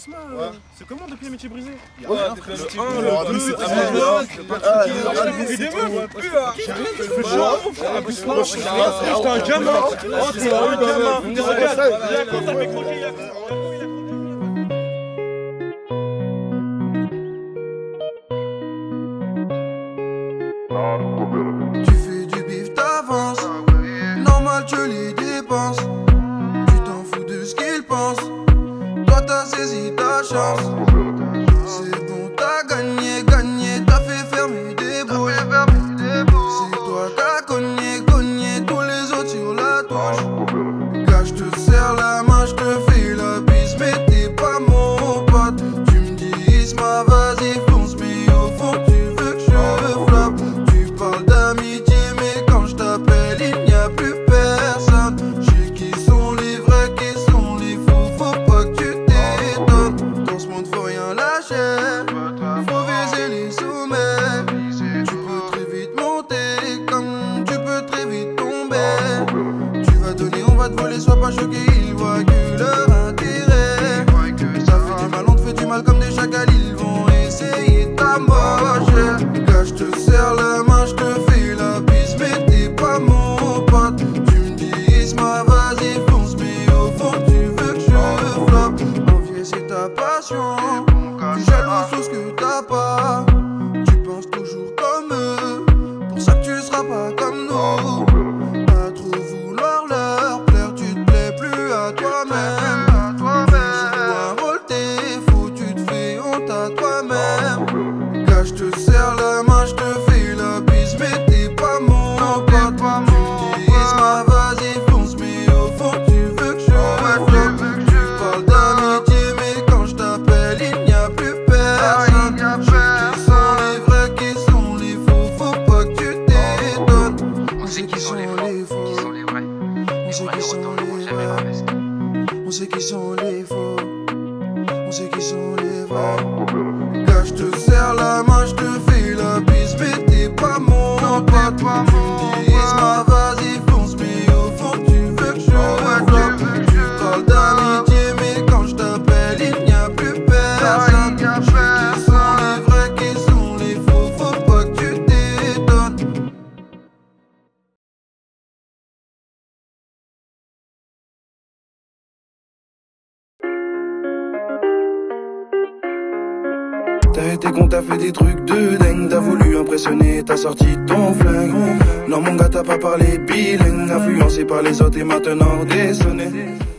Prisma, c'est comment depuis Amitié Brisée? Ouais, depuis Amitié J'étais un gamin. Oh, t'es un gamin. Regarde, quand t'as fait croquer, il a Tu fais du bif, t'avances. Normal, tu les dépenses. Tu t'en fous de ce qu'ils pensent. Toi, t'as saisi ta chance. C'est bon, t'as gagné, t'as fait fermer des bouches. C'est toi, t'as cogné, tous les autres sur la touche. Gars, je te serre la main, je te fais la bise, mais t'es pas mon pote. Tu me dis, Isma, vas-y, fonce, mais au fond, tu veux que je flappe. Tu parles d'amitié, mais quand je t'appelle, il n'y a plus personne. Je sais qui sont les vrais, qui sont les faux, faut pas que tu t'étonnes. Dans ce monde, faut rien lâcher, faut viser les sommets. Tu peux très vite monter, comme tu peux très vite tomber. Tu vas donner, on va te voler, sois pas choqué, ils voient que leur intérêt. Ça fait du mal, on te fait du mal comme des chacals, ils vont essayer de t'amocher. Gars, je te serre la main, je te fais la bise, mais t'es pas mon pote. Tu me dis, Isma, vas-y, fonce, mais au fond, tu veux que je floppe. Envier, c'est ta passion, tu jaloux sur ce que t'as pas. Tu penses toujours comme eux, pour ça que tu seras pas comme nous. À trop vouloir leur plaire, tu te plais plus à toi-même. Tu joues un rôle, t'es fou, tu te fais honte à toi-même. Gars, je te serre la main, je te fais la bise, mais t'es pas mon pote. Tu me dis, Isma, vas-y, fonce, mais au fond, tu veux que je flotte. Tu parles d'amitié, mais quand je t'appelle, il n'y a plus personne. Je sais qui sont les vrais, qui sont les faux, faut pas que tu t'étonnes. On sait qui sont les faux, on sait qui sont les vrais. On sait qui sont les faux, on sait qui sont les vrais. Gars, je te serre la main, je te fais la bise, mais t'es pas mon pote. Tu me dis, Isma, vas-y, fonce, mais au fond, tu veux que je floppe. Tu parles d'amitié, mais quand je t'appelle, il n'y a plus personne. Je sais qui sont les vrais, qui sont les faux, faut pas que tu t'étonnes. T'as été con, t'as fait des trucs de dingue. T'as voulu impressionner, t'as sorti ton flingue. Non mon gars, t'as pas parlé bilingue. Influencé par les autres et maintenant désonné.